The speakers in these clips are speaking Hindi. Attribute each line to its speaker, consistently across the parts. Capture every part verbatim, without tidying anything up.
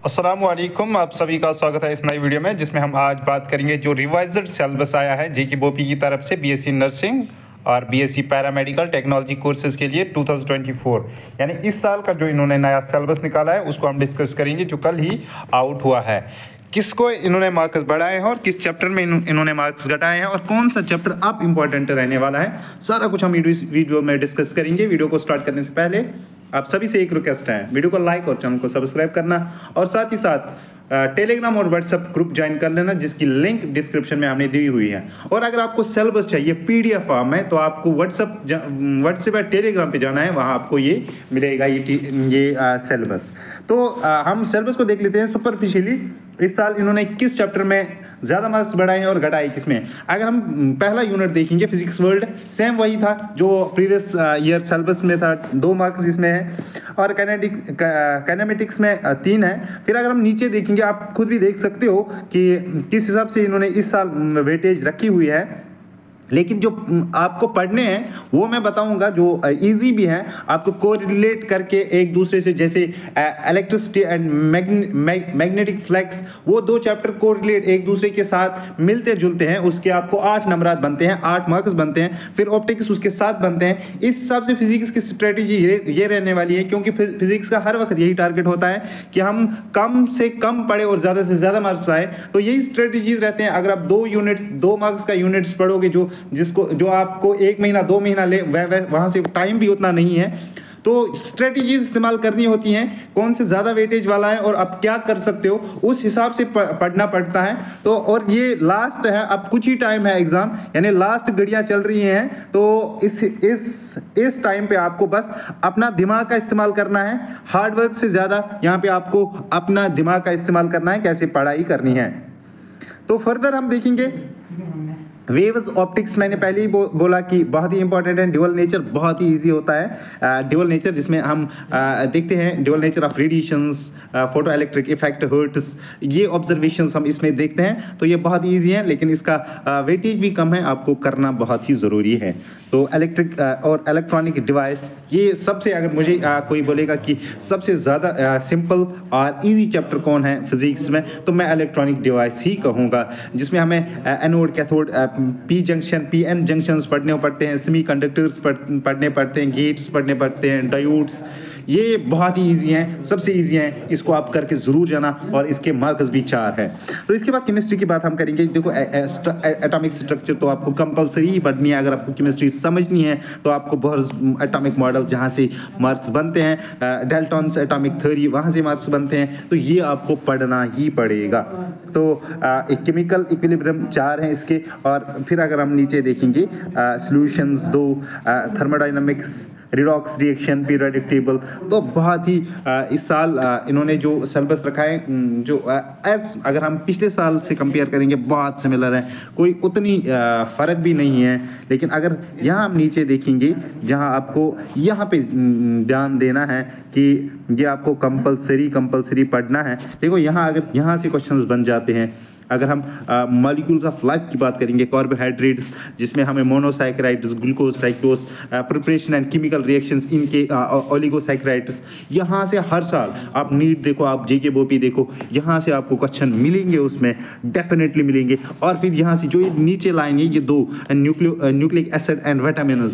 Speaker 1: अस्सलामुअलैकुम, आप सभी का स्वागत है इस नई वीडियो में, जिसमें हम आज बात करेंगे जो रिवाइज्ड सिलेबस आया है जेके बोपी की तरफ से बीएससी नर्सिंग और बीएससी पैरामेडिकल टेक्नोलॉजी कोर्सेज के लिए दो हज़ार चौबीस, यानी इस साल का जो इन्होंने नया सिलेबस निकाला है उसको हम डिस्कस करेंगे, जो कल ही आउट हुआ है। किसको इन्होंने मार्क्स बढ़ाए हैं और किस चैप्टर में इन्होंने मार्क्स घटाए हैं और कौन सा चैप्टर अब इंपॉर्टेंट रहने वाला है, सारा कुछ हम वीडियो में डिस्कस करेंगे। वीडियो को स्टार्ट करने से पहले आप सभी से एक रिक्वेस्ट है, वीडियो को लाइक और चैनल को सब्सक्राइब करना और साथ ही साथ टेलीग्राम और व्हाट्सएप ग्रुप ज्वाइन कर लेना, जिसकी लिंक डिस्क्रिप्शन में हमने दी हुई है। और अगर आपको सिलेबस चाहिए पीडीएफ फॉर्म में तो आपको व्हाट्सएप व्हाट्सएप या टेलीग्राम पे जाना है, वहाँ आपको ये मिलेगा ये ये सिलेबस। तो आ, हम सिलेबस को देख लेते हैं सुपरफिशियली। इस साल इन्होंने किस चैप्टर में ज़्यादा मार्क्स बढ़ाए हैं और घटाए किसमें। अगर हम पहला यूनिट देखेंगे फिजिक्स वर्ल्ड, सेम वही था जो प्रीवियस ईयर सिलेबस में था, दो मार्क्स इसमें है और कैनेटिक कैनेमेटिक्स में तीन है। फिर अगर हम नीचे देखेंगे आप खुद भी देख सकते हो कि किस हिसाब से इन्होंने इस साल वेटेज रखी हुई है। लेकिन जो आपको पढ़ने हैं वो मैं बताऊंगा जो इजी भी हैं, आपको कोरिलेट करके एक दूसरे से, जैसे इलेक्ट्रिसिटी एंड मैग्नेटिक फ्लक्स, वो दो चैप्टर कोरिलेट एक दूसरे के साथ मिलते जुलते हैं, उसके आपको आठ नंबरात बनते हैं, आठ मार्क्स बनते हैं। फिर ऑप्टिक्स उसके साथ बनते हैं। इस हिसाब से फिजिक्स की स्ट्रेटेजी ये, ये रहने वाली है, क्योंकि फिजिक्स का हर वक्त यही टारगेट होता है कि हम कम से कम पढ़े और ज़्यादा से ज़्यादा मार्क्स आए। तो यही स्ट्रेटेजीज रहते हैं। अगर आप दो यूनिट्स दो मार्क्स का यूनिट्स पढ़ोगे जो जिसको जो आपको एक महीना दो महीना ले, वह वह वहाँ से टाइम भी उतना नहीं है, तो स्ट्रेटजीज इस्तेमाल करनी होती हैं, कौन से ज़्यादा वेटेज वाला है और आप क्या कर सकते हो उस हिसाब से पढ़ना पड़ता है। तो और ये लास्ट है, अब कुछ ही टाइम है एग्ज़ाम, यानी लास्ट घड़ियाँ चल रही हैं। तो इस इस इस टाइम पे आपको बस अपना दिमाग का इस्तेमाल करना है, हार्डवर्क से ज़्यादा यहाँ पे आपको अपना दिमाग का इस्तेमाल करना है, कैसे पढ़ाई करनी है। तो फर्दर हम देखेंगे वेव्स ऑप्टिक्स, मैंने पहले ही बो, बोला कि बहुत ही इंपॉर्टेंट है। ड्यूअल नेचर बहुत ही इजी होता है। ड्यूअल नेचर जिसमें हम आ, देखते हैं dual nature of radiations, photo electric effect, Hertz, ये ऑब्जर्वेशंस हम इसमें देखते हैं। तो ये बहुत ही ईजी है, लेकिन इसका वेटेज भी कम है, आपको करना बहुत ही ज़रूरी है। तो इलेक्ट्रिक और इलेक्ट्रॉनिक डिवाइस, ये सबसे, अगर मुझे आ, कोई बोलेगा कि सबसे ज़्यादा सिंपल और ईजी चैप्टर कौन है फिजिक्स में, तो मैं इलेक्ट्रॉनिक डिवाइस ही कहूँगा, जिसमें हमें anode, cathode, P junction, P N junctions पढ़ने पड़ते हैं, सेमी कंडक्टर्स पढ़ने पड़ते हैं, गेट्स पढ़ने पड़ते हैं, डायोड्स, ये बहुत ही इजी हैं, सबसे इजी हैं। इसको आप करके ज़रूर जाना और इसके मार्क्स भी चार है। तो इसके बाद केमिस्ट्री की बात हम करेंगे। देखो एटॉमिक स्ट्रक्चर तो आपको कंपलसरी ही पढ़नी है। अगर आपको केमिस्ट्री समझनी है तो आपको बहुत एटॉमिक मॉडल जहाँ से मार्क्स बनते हैं, डेल्टॉन्स एटॉमिक थ्योरी, वहाँ से मार्क्स बनते हैं, तो ये आपको पढ़ना ही पड़ेगा। तो एक केमिकल इक्विलिब्रियम चार हैं इसके। और फिर अगर हम नीचे देखेंगे सॉल्यूशंस दो, thermodynamics, redox reaction, periodic table, तो बहुत ही आ, इस साल आ, इन्होंने जो सिलेबस रखा है, जो एस अगर हम पिछले साल से कंपेयर करेंगे बहुत सिमिलर है, कोई उतनी फ़र्क भी नहीं है। लेकिन अगर यहाँ हम नीचे देखेंगे, जहाँ आपको यहाँ पे ध्यान देना है कि ये आपको कंपलसरी कंपलसरी पढ़ना है। देखो यहाँ अगर यहाँ से क्वेश्चंस बन जाते हैं। अगर हम मॉलिक्यूल्स ऑफ लाइफ की बात करेंगे, कार्बोहाइड्रेट्स, जिसमें हमें monosaccharides, glucose, fructose, preparation and chemical reactions, इनके ओलिगोसाइक्राइड्स, यहाँ से हर साल आप नीट देखो, आप जेके बोपी देखो, यहाँ से आपको क्वेश्चन मिलेंगे, उसमें डेफिनेटली मिलेंगे। और फिर यहाँ से जो ये नीचे लाएंगे, ये दो nucleo nucleic acid and vitamins,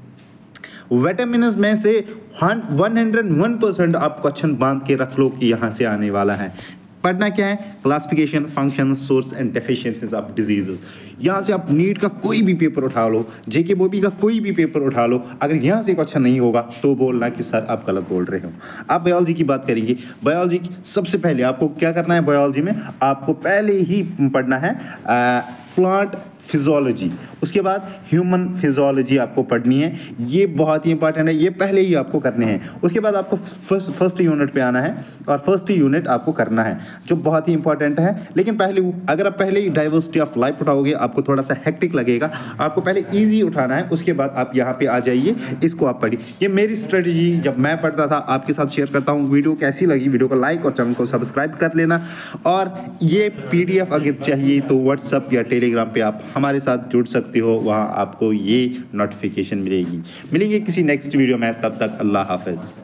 Speaker 1: vitamins में से वन हंड्रेड वन परसेंट आप क्वेश्चन बांध के रख लो कि यहाँ से आने वाला है। पढ़ना क्या है? Classification, function, source and deficiencies of diseases. यहाँ से आप नीट का कोई भी पेपर उठा लो, जेके बोपी का कोई भी पेपर उठा लो, अगर यहाँ से क्वेश्चन नहीं होगा तो बोलना कि सर आप गलत बोल रहे हो। आप बायोलॉजी की बात करेंगे। बायोलॉजी सबसे पहले आपको क्या करना है? बायोलॉजी में आपको पहले ही पढ़ना है प्लांट फिजियोलॉजी, उसके बाद ह्यूमन फिजियोलॉजी आपको पढ़नी है। ये बहुत ही इंपॉर्टेंट है, ये पहले ही आपको करने हैं। उसके बाद आपको फर्स्ट फर्स्ट यूनिट पे आना है और फर्स्ट यूनिट आपको करना है, जो बहुत ही इंपॉर्टेंट है। लेकिन पहले अगर आप पहले ही डाइवर्सिटी ऑफ लाइफ उठाओगे, आपको थोड़ा सा हेक्टिक लगेगा। आपको पहले ईजी उठाना है, उसके बाद आप यहाँ पे आ जाइए, इसको आप पढ़िए। ये मेरी स्ट्रेटजी जब मैं पढ़ता था आपके साथ शेयर करता हूँ। वीडियो कैसी लगी, वीडियो को लाइक और चैनल को सब्सक्राइब कर लेना। और ये पी डी एफ अगर चाहिए तो व्हाट्सअप या टेलीग्राम पे आप हमारे साथ जुड़ सकते हो, वहाँ आपको ये नोटिफिकेशन मिलेगी। मिलेंगे किसी नेक्स्ट वीडियो में, तब तक अल्लाह हाफिज़।